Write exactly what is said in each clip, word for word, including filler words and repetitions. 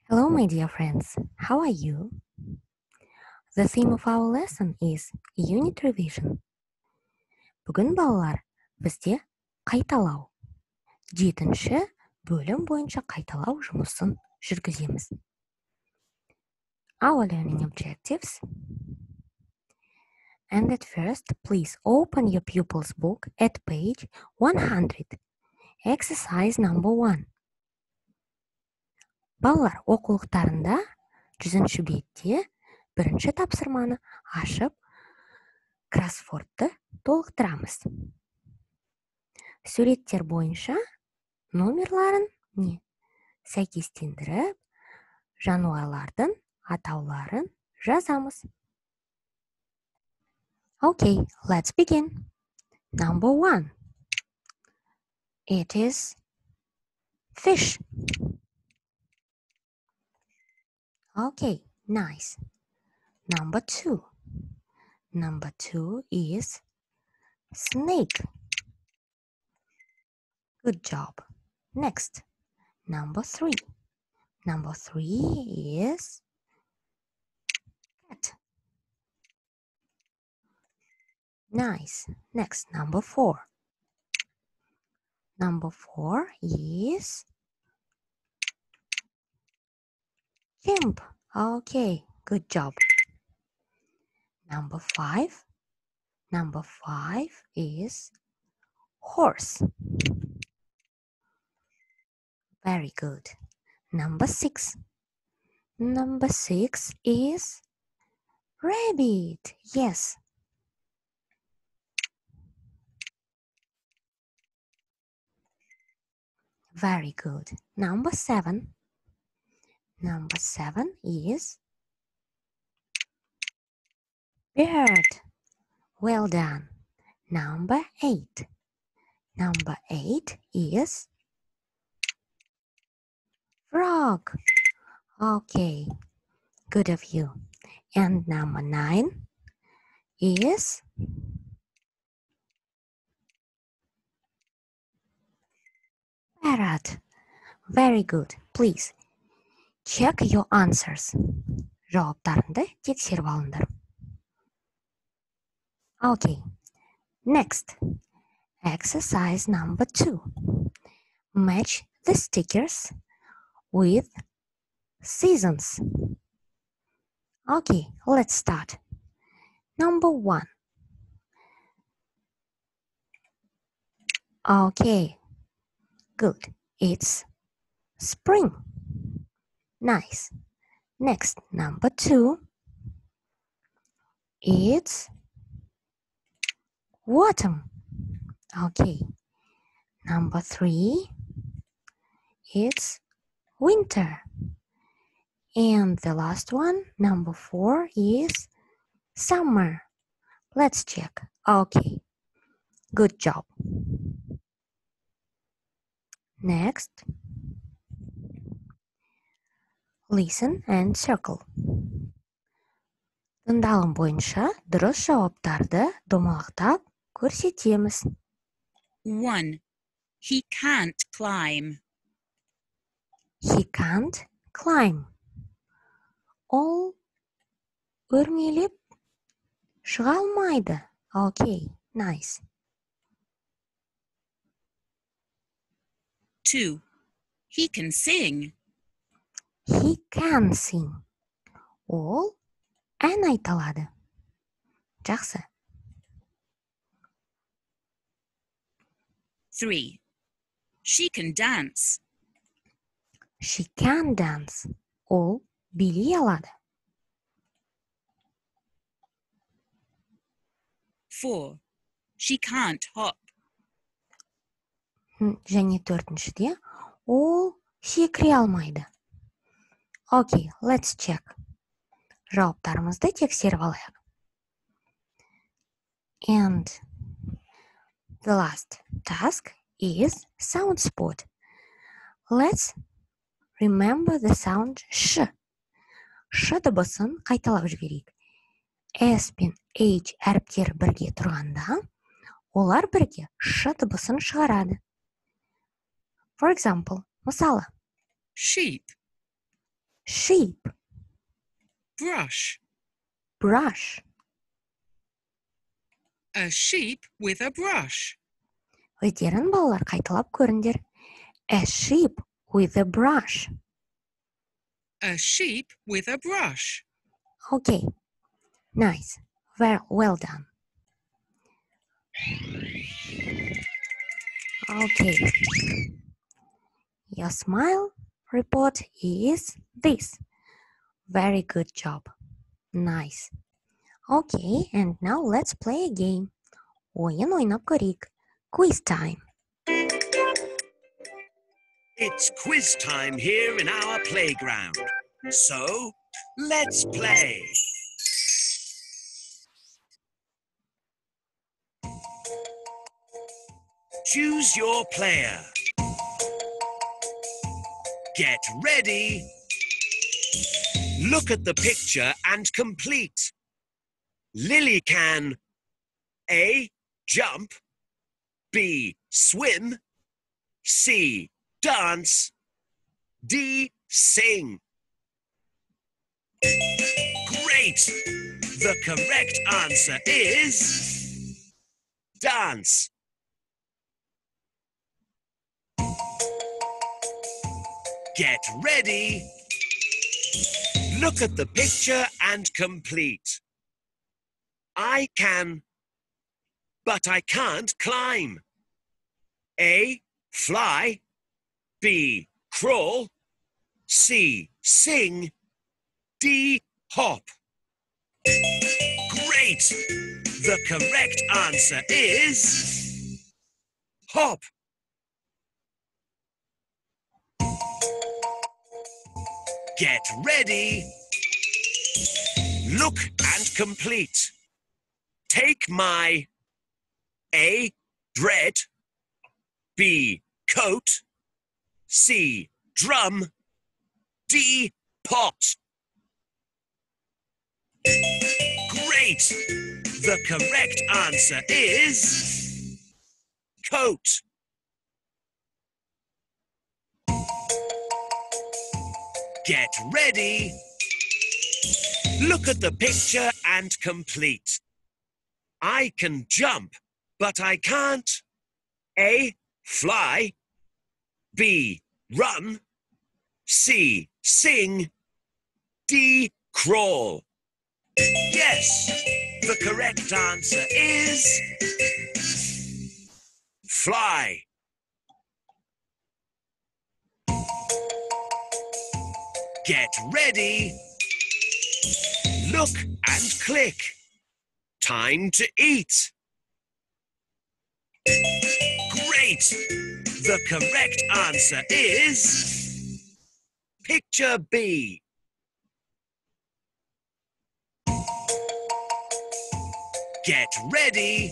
Hello, my dear friends. How are you? The theme of our lesson is unit revision. Бүгін балалар бізде қайталау. Жетінші бөлім бойынша қайталау жұмысын жүргіземіз. Our learning objectives. And at first, please open your pupil's book at page one hundred. Exercise number one. Балалар оқулықтарында жүзінші бетте бірінші тапсырманы ашып, кроссвордты толықтырамыз. Суреттер бойынша номерларын не сәйкестендіріп, жануарлардың атауларын жазамыз. Okay, let's begin. Number one. It is fish. Okay, nice. Number two. Number two is snake. Good job. Next, number three. Number three is cat. Nice. Next, number four. Number four is chimp. Okay, good job. Number five. Number five is horse. Very good. Number six. Number six is rabbit. Yes. Very good. Number seven. Number seven is bird. Well done. Number eight. Number eight is frog. Okay, good of you. And number nine is parrot. Very good. Please check your answers. Жауаптарыңды тексеріп алыңдар. Okay, next. Exercise number two. Match the stickers with seasons. Okay, let's start. Number one. Okay, good. It's spring. Nice. Next, number two. It's autumn. Okay. Number three. It's winter. And the last one, number four, is summer. Let's check. Okay. Good job. Next. Listen and circle. Тыңдалым бойынша дұрыс жауаптарды домалақтап көрсетеміз. One. He can't climb. He can't climb. Ол өрмелеп шыға алмайды. Okay, nice. Two. He can sing. He can sing. Ол ән айта алады. Жақсы. Three. She can dance. She can dance. Ол билей алады. Four. She can't hop. Және төртіншіде ол секіре алмайды. Okay, let's check. Жауаптарымызды тексеріп алайық. And the last task is sound spot. Let's remember the sound sh. Ш дыбысын қайталап жіберейік. S пен H әріптері бірге тұрғанда, олар бірге ш дыбысын шығарады. For example, мысалы, Sheep. sheep, Brush. brush. A sheep with a brush. Өздерін балалар қайталап көріңдер. A sheep with a brush. A sheep with a brush. Okay, nice. Well, well done. Okay. Your smile report is this. Very good job. Nice. Okay, and now let's play a game. Ойын ойнап көрейік. Quiz time. It's quiz time here in our playground. So, let's play. Choose your player. Get ready. Look at the picture and complete. Lily can A. Jump, B. Swim, C. Dance, D. Sing. Great! The correct answer is dance. Get ready. Look at the picture and complete. I can, but I can't climb. A. Fly, B. Crawl, C. Sing, D. Hop. Great! The correct answer is hop. Get ready. Look and complete. Take my A. Bread, B. Coat, C. Drum, D. Pot. Great! The correct answer is coat. Get ready. Look at the picture and complete. I can jump, but I can't A. Fly, B. Run, C. Sing, D. Crawl. Yes, the correct answer is fly. Get ready. Look and click. Time to eat. Great! The correct answer is picture B. Get ready.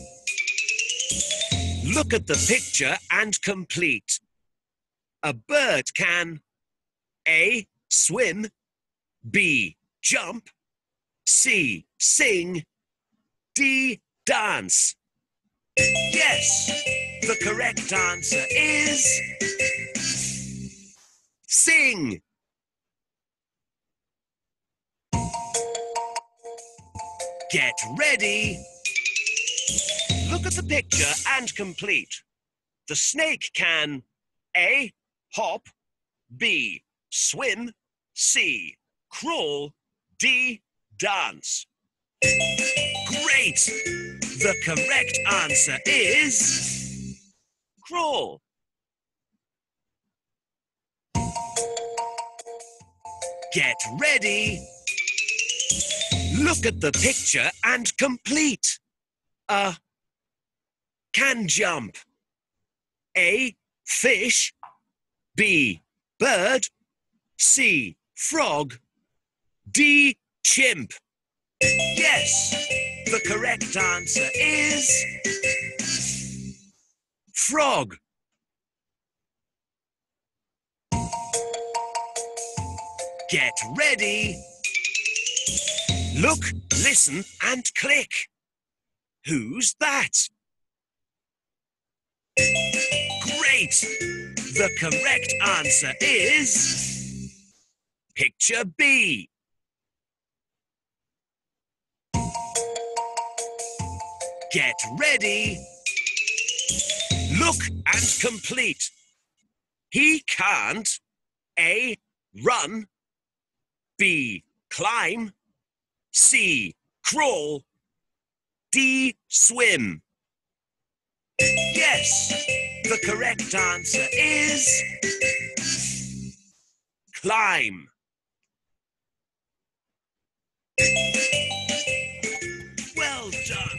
Look at the picture and complete. A bird can A. Swim, B. Jump, C. Sing, D. Dance. Yes, the correct answer is sing. Get ready. Look at the picture and complete. The snake can A. Hop, B. Swim, C. Crawl, D. Dance. Great! The correct answer is crawl. Get ready. Look at the picture and complete. A. Can jump. A. Fish, B. Bird, C. Frog, D. Chimp. Yes, the correct answer is frog. Get ready. Look, listen, and click. Who's that? Great! The correct answer is Picture B. Get ready. Look and complete. He can't A. Run, B. Climb, C. Crawl, D. Swim. Yes, the correct answer is climb. Well done.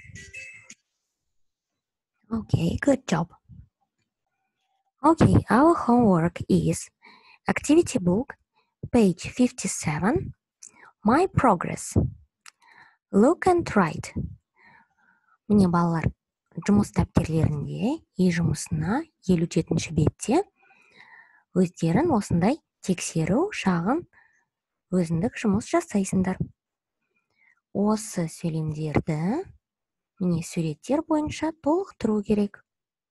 Okay, good job. Okay, our homework is activity book, page fifty-seven, My Progress. Look and write. Міне балалар, жұмыс дәптерлерінде үй жұмысына елу жетінші бетте өздерін осындай тексеру шағын өзіндік жұмыс жасайсыңдар. Осы сөйлемдерді міне суреттер бойынша толықтыру керек.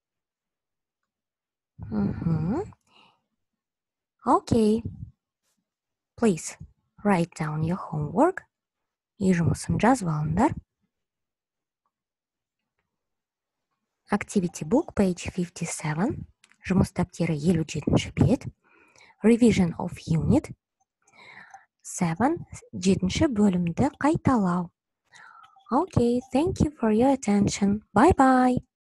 Mm-hmm. Okay. Please write down your homework. Үй жұмысын жазып алыңдар. Activity book, page fifty-seven. Жұмыс дәптері елу жетінші бет. Revision of unit. seven. жетінші бөлімді қайталау. Okay, thank you for your attention. Bye-bye.